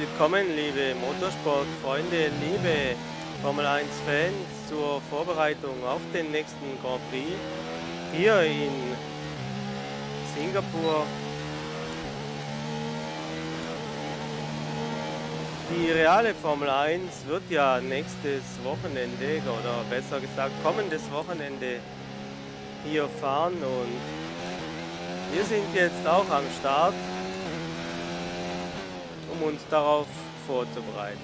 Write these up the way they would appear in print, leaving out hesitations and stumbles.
Willkommen, liebe Motorsportfreunde, liebe Formel 1-Fans zur Vorbereitung auf den nächsten Grand Prix hier in Singapur. Die reale Formel 1 wird ja nächstes Wochenende oder besser gesagt kommendes Wochenende hier fahren und wir sind jetzt auch am Start, um uns darauf vorzubereiten.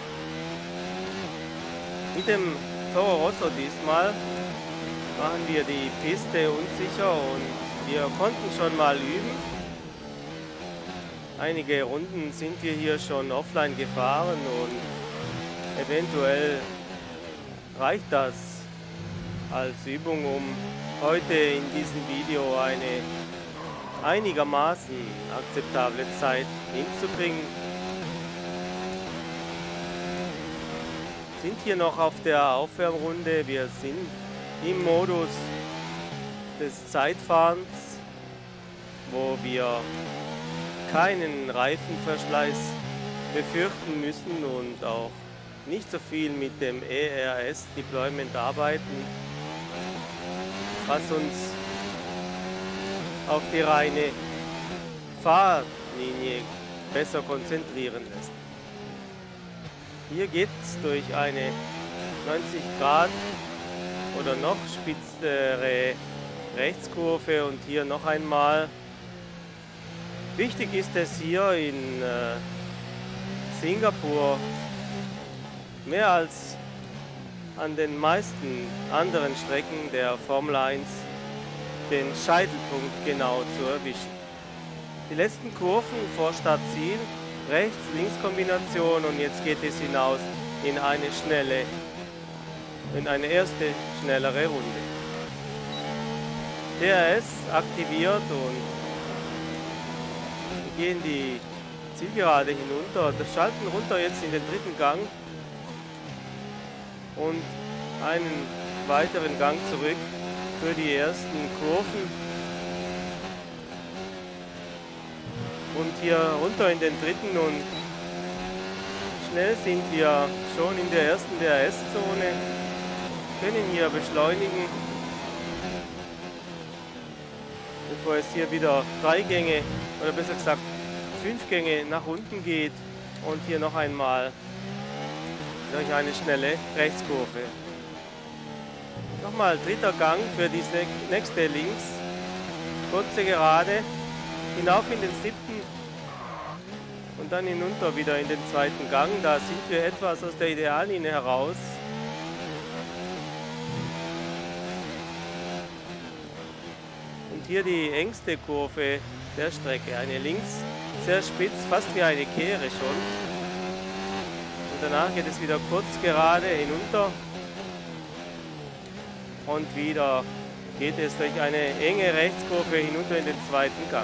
Mit dem Toro Rosso diesmal machen wir die Piste unsicher und wir konnten schon mal üben. Einige Runden sind wir hier schon offline gefahren und eventuell reicht das als Übung, um heute in diesem Video eine einigermaßen akzeptable Zeit hinzubringen. Sind hier noch auf der Aufwärmrunde. Wir sind im Modus des Zeitfahrens, wo wir keinen Reifenverschleiß befürchten müssen und auch nicht so viel mit dem ERS-Deployment arbeiten, was uns auf die reine Fahrlinie besser konzentrieren lässt. Hier geht es durch eine 90 Grad oder noch spitzere Rechtskurve und hier noch einmal. Wichtig ist es hier in Singapur mehr als an den meisten anderen Strecken der Formel 1 den Scheitelpunkt genau zu erwischen. Die letzten Kurven vor Startziel, Rechts-Links-Kombination und jetzt geht es hinaus in eine erste schnellere Runde. DRS aktiviert und wir gehen die Zielgerade hinunter. Das Schalten runter jetzt in den dritten Gang und einen weiteren Gang zurück für die ersten Kurven. Und hier runter in den dritten und schnell sind wir schon in der ersten DRS-Zone, können hier beschleunigen, bevor es hier wieder 3 Gänge oder besser gesagt 5 Gänge nach unten geht und hier noch einmal durch eine schnelle Rechtskurve. Nochmal dritter Gang für die nächste links, kurze Gerade, hinauf in den 7. und dann hinunter wieder in den 2. Gang. Da sind wir etwas aus der Ideallinie heraus. Und hier die engste Kurve der Strecke, eine links, sehr spitz, fast wie eine Kehre schon. Und danach geht es wieder kurz gerade hinunter. Und wieder geht es durch eine enge Rechtskurve hinunter in den 2. Gang.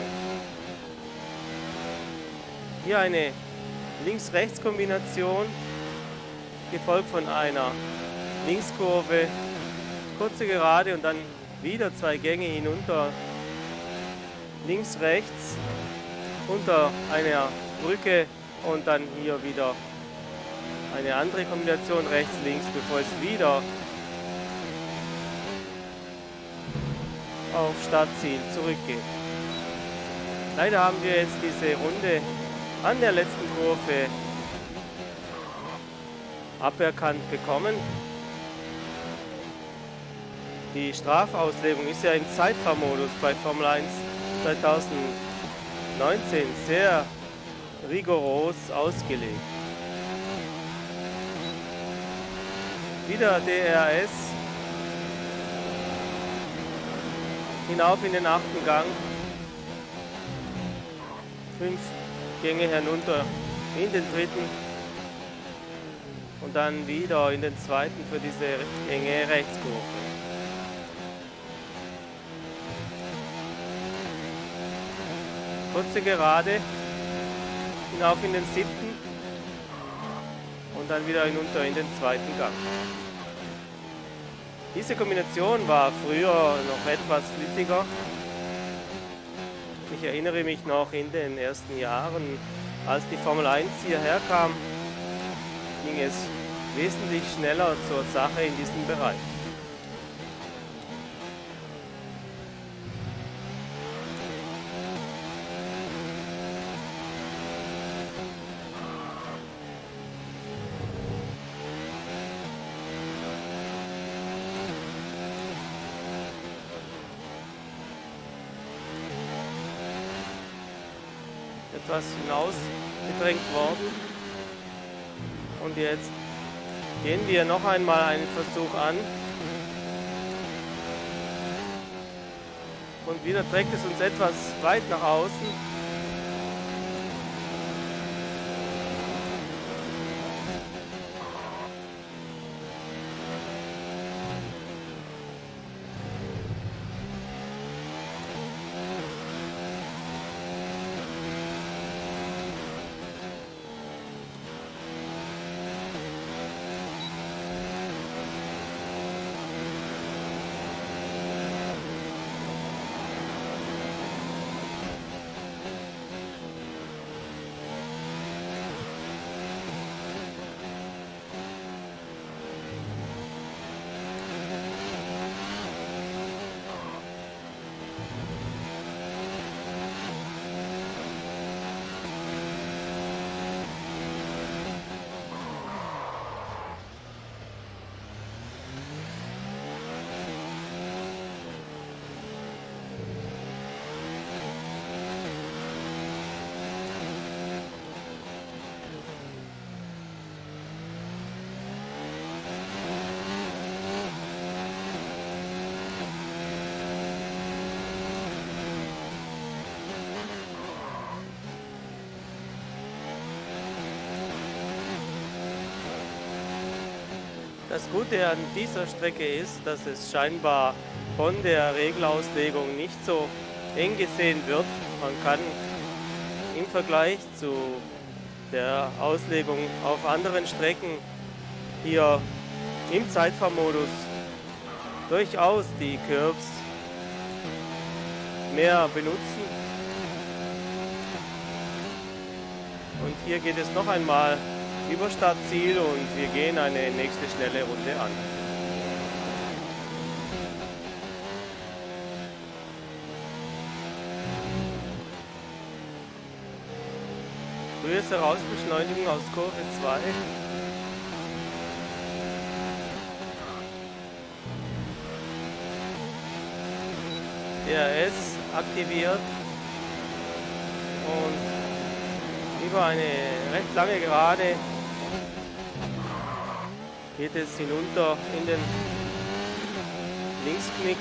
Hier eine Links-Rechts-Kombination, gefolgt von einer Linkskurve, kurze Gerade und dann wieder 2 Gänge hinunter, links, rechts, unter einer Brücke und dann hier wieder eine andere Kombination, rechts, links, bevor es wieder auf Startziel zurückgeht. Leider haben wir jetzt diese Runde an der letzten Kurve aberkannt bekommen. Die Strafauslegung ist ja im Zeitfahrmodus bei Formel 1 2019 sehr rigoros ausgelegt. Wieder DRS, hinauf in den 8. Gang, 5 Gänge hinunter in den 3. und dann wieder in den 2. für diese enge Rechtskurve. Kurze Gerade, hinauf in den 7. und dann wieder hinunter in den 2. Gang. Diese Kombination war früher noch etwas flüssiger. Ich erinnere mich noch in den ersten Jahren Als die Formel 1 hierher kam, ging es wesentlich schneller zur Sache in diesem Bereich. Etwas hinausgedrängt worden. Und jetzt gehen wir noch einmal einen Versuch an. Und wieder trägt es uns etwas weit nach außen. Das Gute an dieser Strecke ist, dass es scheinbar von der Regelauslegung nicht so eng gesehen wird. Man kann im Vergleich zu der Auslegung auf anderen Strecken hier im Zeitfahrmodus durchaus die Curbs mehr benutzen. Und hier geht es noch einmal über Startziel und wir gehen eine nächste schnelle Runde an. Frühes Herausbeschleunigen aus Kurve 2. DRS aktiviert und über eine recht lange Gerade geht es hinunter in den Linksknick.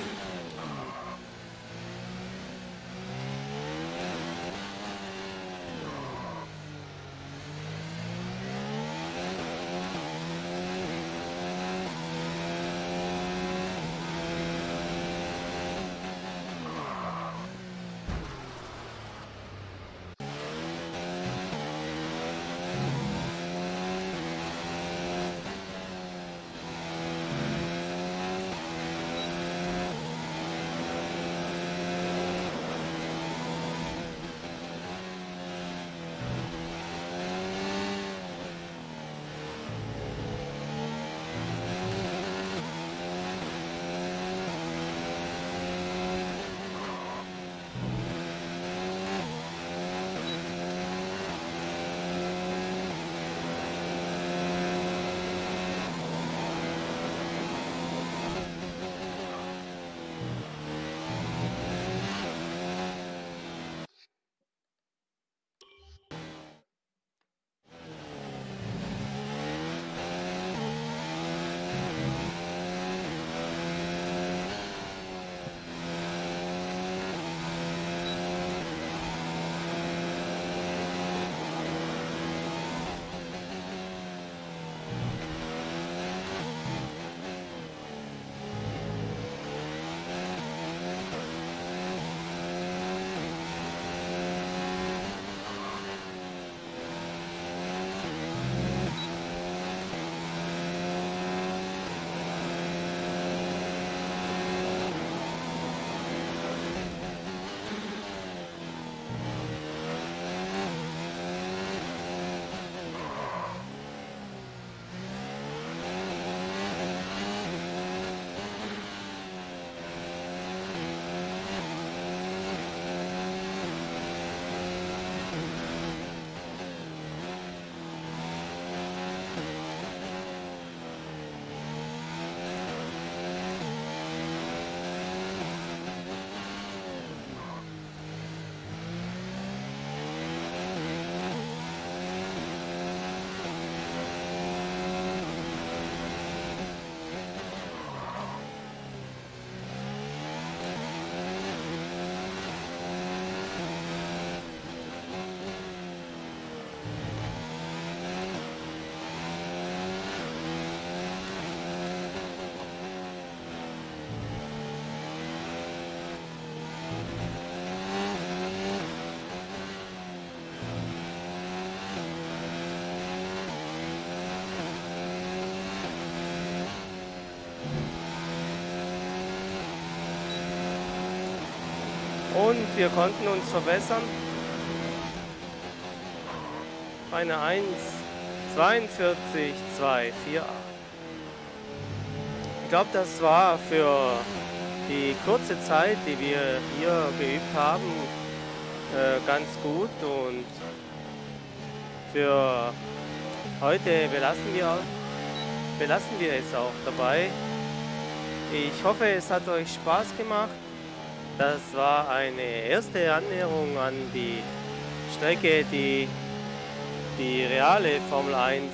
Und wir konnten uns verbessern. Eine 1,42,248. Ich glaube, das war für die kurze Zeit, die wir hier geübt haben, ganz gut. Und für heute belassen wir es auch dabei. Ich hoffe, es hat euch Spaß gemacht. Das war eine erste Annäherung an die Strecke, die die reale Formel 1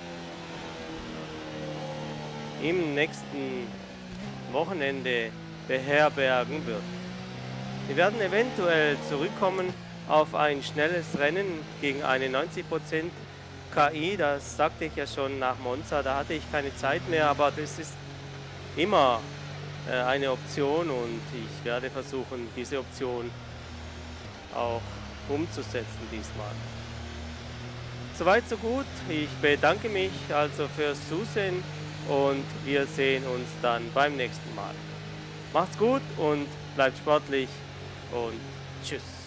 im nächsten Wochenende beherbergen wird. Wir werden eventuell zurückkommen auf ein schnelles Rennen gegen eine 90% KI. Das sagte ich ja schon nach Monza, da hatte ich keine Zeit mehr, aber das ist immer eine Option und ich werde versuchen, diese Option auch umzusetzen diesmal. Soweit so gut. Ich bedanke mich also fürs Zusehen und wir sehen uns dann beim nächsten Mal. Macht's gut und bleibt sportlich und tschüss.